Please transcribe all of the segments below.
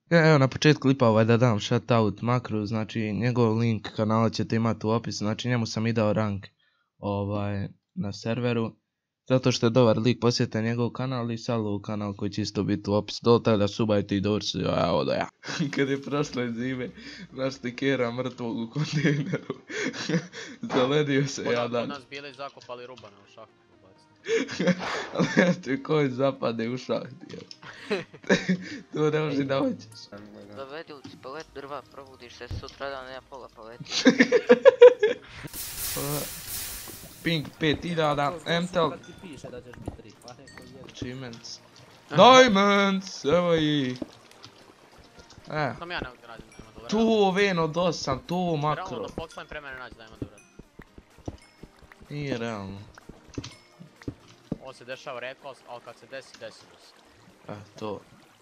Evo na početku klipa da dam shoutout Makru, znači njegov link kanala ćete imati u opisu, znači njemu sam i dao rank na serveru, zato što je dobar lik, posjetite njegov kanal i Salov kanal koji će isto biti u opisu, do tada subajte i dođite, evo da ja. Kad je prošle zime, našli Kera mrtvog u kontejneru, zaledio se ja dan. Kod nas bili zakopali rubane u šahtu. Ali eto, koji zapade u šahti, to ne može da hoćeš. Dovedi u palet drva, probudiš se sutradan, nema pola paleti. Pink 5000, MTEL. Achievements. Diamonds, evo ih. Sam ja ne mogu radim da ima dobro. Tu Veno dosam, tu Makro. Realno da Foxline pre mene nađe da ima dobro. Nije realno. Ovo se dešava rekao, ali kad se desi, desilo se. To.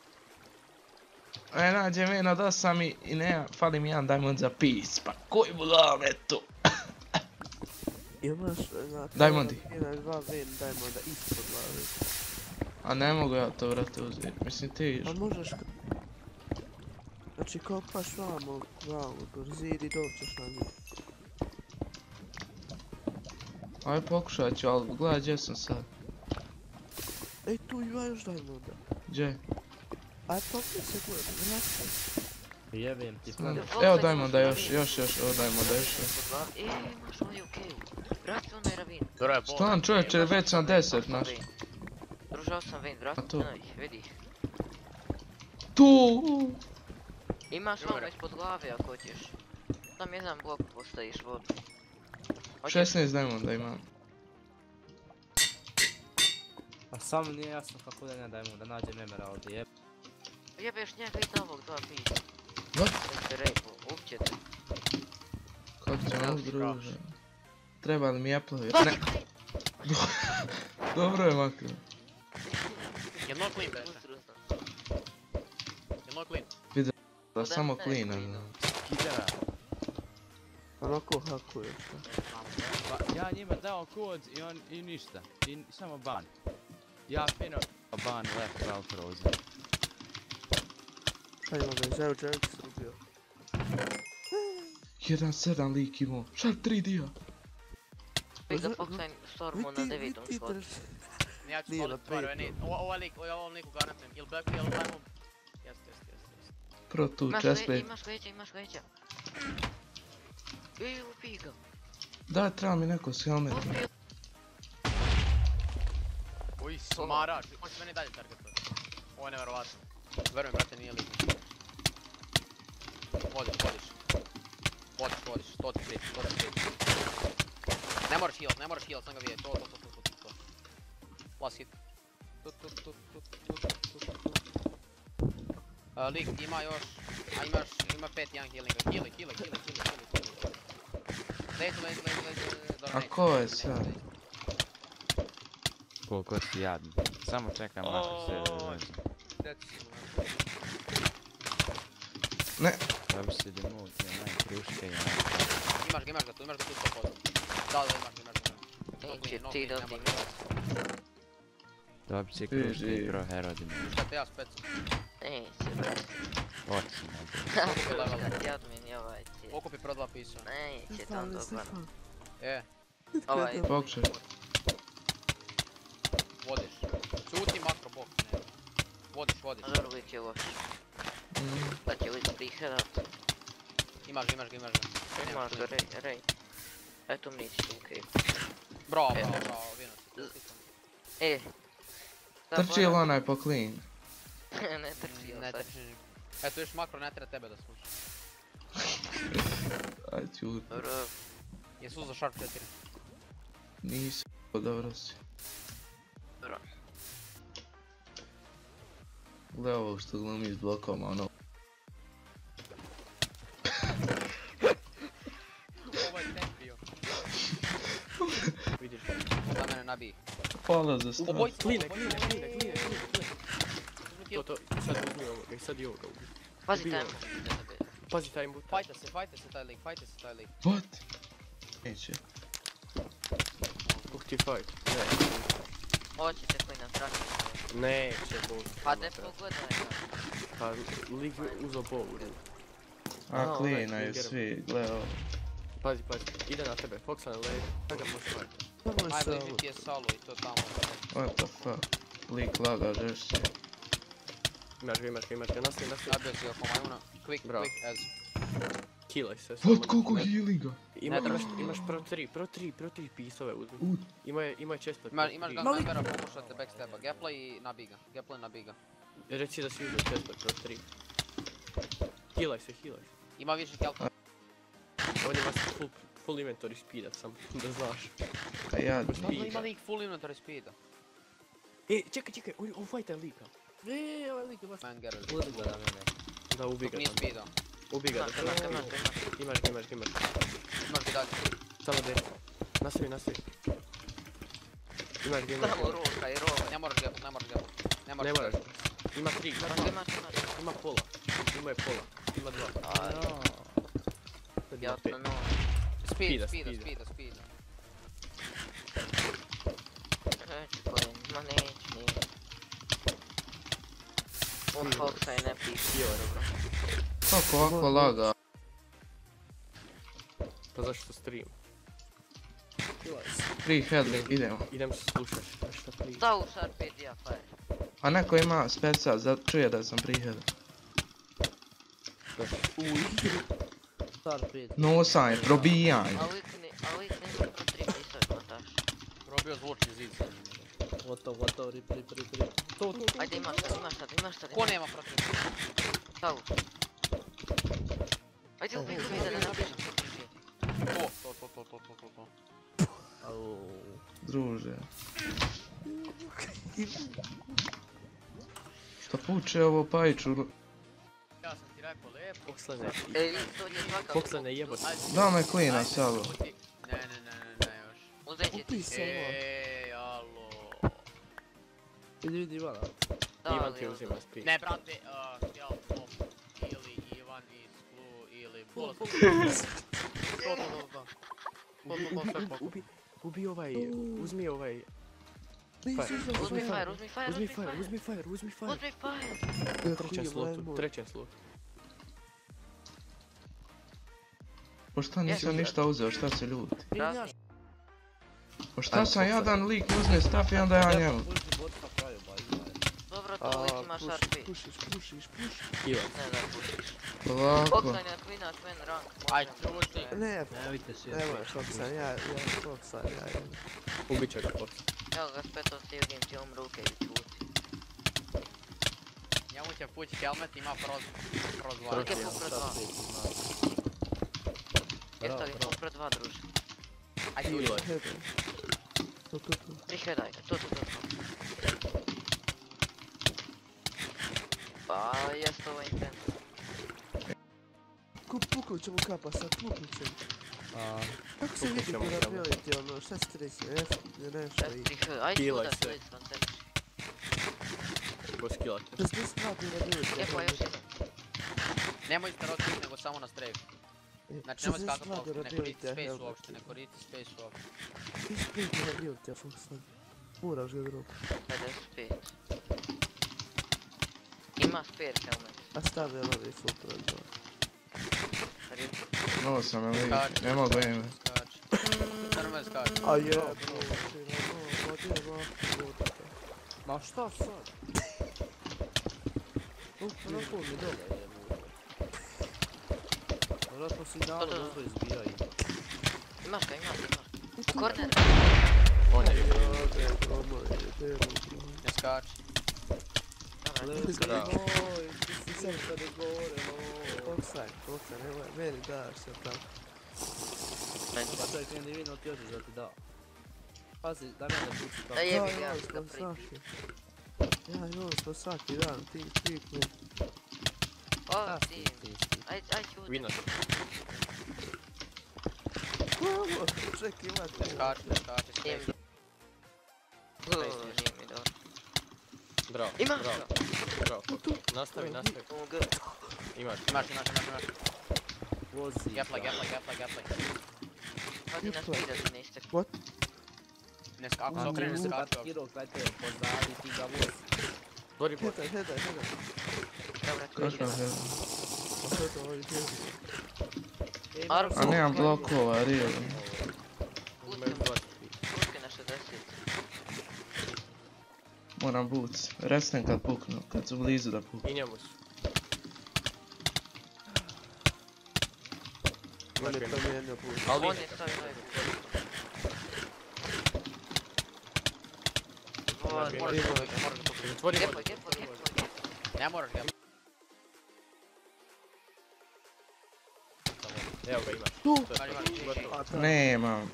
Nađem Veno dosam i ne, fali mi jedan diamond za peace, pa koji budala me to? Imaš Diamondi. jedan dva ven diamonda ispod glave. A ne mogu ja to vrate uzeti, mislim ti iš. A možeš... Znači kopaš vamo, zid i doćeš na njih. Aj pokušat ću, ali gledaj gdje sam sad. Ej, tu ima još diamonda. Gdje? Aj popri se gledaj, vrati. Jebem ti. Evo diamonda još, evo diamonda još. Imaš ovdje u keju. Vrati onaj ravin. Dobro je bol. Stan čovječe, već sam 10 naš. Družao sam ven, vrati onaj, vidi. Tu! Imaš ono ispod glave ako hoćeš. Tam jedan blok postaviš vodu. 16 diamonda imam. A samo nije jasno kako da ne dajemo da nađem Emera ovdje, jeb. Jebeš njega i ovog dva pisa. What? Te rejpo, upćete. Kako će nas druže? Treba li mi Apple? Ne. Dobro je Makro. Jel no clean beše? Jel no clean? Da samo clean. Skidera. Onako hakuje što. Pa ja njima dao kod i ništa. I samo ban. Ja fino ban left well frozen. Šta ima me, Zeo Jerks ubio. 1-7 lik imao, Sharp 3 dia. Bih da Foxline stormu na 9. slotu. Ja ću Nije spolit na stvari, petom. ovom liku garantujem. Ili back, ili ajmo... Jest. Pro tu, chestplate. Imaš veća. Ubij ga. Da, treba mi neko s helmetom. Uj, smarač. Možeš meni dalje targetovat. Ovo je nevjerovatno. Verujem, brate, nije lik. Vodiš, to ti prije. Ne moraš heal, sam ga vidjeti, to. Last hit. Lik ima još, ima 5 1 healinga, heal. Lazy, A ko je sad? Koliko si jadni. Samo čekam ako se dođe. Ne. Dobro si demote, kruške ja. Imaš ga tu 100%. Da, imaš ga. Neće ti da ti Dobro si kruške i pro herodima. Šta te ja specam? neće, brate. Oči na Kad ja odmeni ovaj ti. Okupi pro 2 pisa. Neće tam dobar. Ovaj. Pokušaj. Vodiš. Čuti makro bok, ne. Vodiš. Dobro, uvijek je loš. Pa će uvijek prihedat. Imaš ga. Imaš ga, rej. Eto mi neće tu okej. Bravo, vino si. Trči ili onaj po clean? Ne trči, Ne trči. Eto još makro ne treba tebe da sluša. Aj čut. Dobro. Jesu za Sharp 4. Nisam, dobro si. Dobro. Gle ovo što glumi s blokoma, ono. Ovo je temp bio. Vidiš, da mene nabiji. Hvala za stran. Kline. To, sad uzmi ovoga i sad i ovoga ubi. Pazi time. Pazi time boot. Fajta se taj lik. What? Neće. Ti fight. Hoćete koji nam traži. Neće boot. Pa ne pogledaj ga. Pa lik uzeo bovu. A, klinaju svi, gle ovo. Pazi, ide na tebe, Foxa na leđu, kada ga možeš raditi. Samo je Najbliži samo. ti je Salu i to tamo. What the fuck. Lik laga žešće. Imaš ga, nastavi. Nabio si oko majuna. Quick, Bravo. quick, as. Killaj se. What, koliko healinga? Imaš pro 3 pisove uzmi. Ima često. Imaš Gunbera, pokušate backsteba. Gapla i nabiga. Gapla i nabiga. Reci da si uzeo često pro 3. Healaj se. Ima više kelpa. Ovdje imaš full inventory speeda, sam da znaš. A ja... Ima lik full inventory speeda. Čekaj, on fajta lika. Ovaj lik je baš... Man Geralt. Budi ga da mene. Da, ubi Dok ga nije tamo. speeda. Ubi ga. Imaš ga. Imaš. Imaš ga dalje. Samo D. Nastavi. Imaš ga. Samo roka i roka. Ne moraš gapla, Ne moraš. Ima 3. Ima pola. Ima je pola. Ima 2. Ja to no. Speeda. Neću kojem, ma neću nije. On Foxa je ne piše. Kako ovako laga? Pa zašto stream? Free head, idemo. Idem slušat šta prije. Stavu Sharpie ja fire. A neko ima speca, čuje da sam free head. No sam je, probijanje. A uvijek nema pro 3 pisao je kotaš. Probio zvučni zid sa njim. Gotovo, rip. Ajde imaš sad. Ko nema protiv? Stavu. Ajde ubij da ne nabižem. To. Druže. Šta puče ovo pajču? Ja sam ti rekao lepo. Foxlane. Ej, to je svaka. Foxlane jebo se. Da me klina Salo. Ne još. Uzet će ti. Alo. Vidi vala. Ivan ti uzima speed. Ne brate, ja Pop ili Ivan iz Klu ili Bola. Ubi ovaj, uzmi ovaj. Uzmi fire. Uzmi fire. Trećem slotu. Po šta nisam ništa uzeo, šta se ljuti? Razni. Po šta sam jadan lik uzme stav i onda ja njemu? Dobro, to uvijek ima Sharpie. Pušiš. Kila. Ne da pušiš. Polako. Foxa je na Queen rank. Aj, čuti. Ne, Nemojte se. nemoj Foxa, ja Foxa, ja. Ubit će ga Fox. Evo ga speto stigim ti ruke i čuti. Njemu će pući helmet, ima proz Koliko je dva. Fuk pro 2? Jeste li Fuk pro 2 druže? Aj, Kila. čuti. Hede. To. Prihvedaj ga, to. Pa jest ovo intent. Puknut ćemo kapa sad, puknut ćemo. Kako se vidi ćemo durability, ono, šta si ti reći, nešto i... Ajde Kilaj sudac, se. vidi koncentriš. Go skillat. 62 durability. Evo još jedan. Nemoj starotiti, nego samo na strafe. Znači nemoj skakati uopšte, ne koristi space uopšte, Ti sprit durability, ja Foxa. Moraš ga drop. 55. Ima spare helmet. A stavio novi super od Rip. Ovo sam na lik, ne mogu ime. Skači. Crme skači. A je, bro, Ma šta sad? Onako mi dole je. Vjerojatno signale dobro izbijaju. Imaš ga. U korner. On je Ne skači. Dobra. Oj, ti si sam kad je govore, Foxa, nemoj, meni daš se tamo. Pa to je kreni vino ti hoćeš da ti da. Pazi, da mene pući Da tako. jebi Ja, ga, imali ga smo priti. svaki. Ja, imali smo svaki dan, ti klikni. O, ti. Ajde ću Winner. Čekaj, Ne imate. skači, Nije space. mi. Nije mi dobro. Bravo. Imaš Bravo. ga. Bravo. Nastavi. Imaš. Imaš. Vozi. Gaplaj. Hodi na speed da se ne istek. Ne skači, ako se okrene ne skači uopšte. Kiro, gledajte, pozadi ti ga vozi. Dori bot. Hedaj. Dobra, Kakav je? A što to ovdje djezi? Arbo. A nemam blokova, really. Imaju 20. Puške na 60. Moram boots. Resnem kad puknu, kad su blizu da puknu. I njemu su. On je promijenio put. Ali On je stavio najbolj. Moraš Zatvori Gepoj, vodu. gepoj, gepoj. Ne moraš ga. Evo ga imaš. Tu! To je to. Gotovo. A ta. Nemam.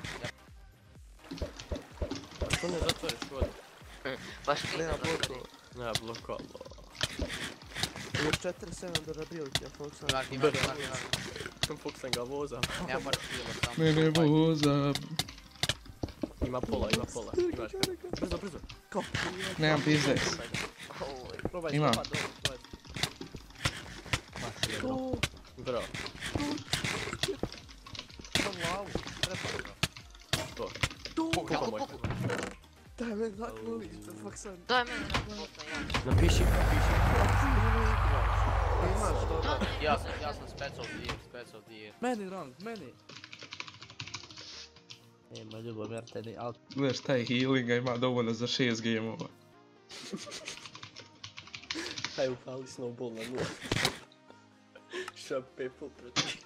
A što ne zatvoriš vodu? Baš ti Nema ne blokova. Ne, blokalo. Još 4-7 do rabilke, Foxa. Imaš. Fuk sam ga voza. Ne moraš kilo samo. Mene voza. Ima pola. Imaš ga. Brzo, brzo. Ko? Nemam pizdex. Probaj Imam. stopat, dobro, probaj. Tu! Bravo. To. Tu! Puka moj. Daj meni zaknu lište, Foxa. Daj meni na botna, ja. Napiši. Imaš to da. Ja sam spec of the year. Meni wrong, meni. Nema Ljubomir, te ni, al... Gledaš, taj healinga ima dovoljno za 6 gameova. Aj upali snowball na 0. Shop people protiv.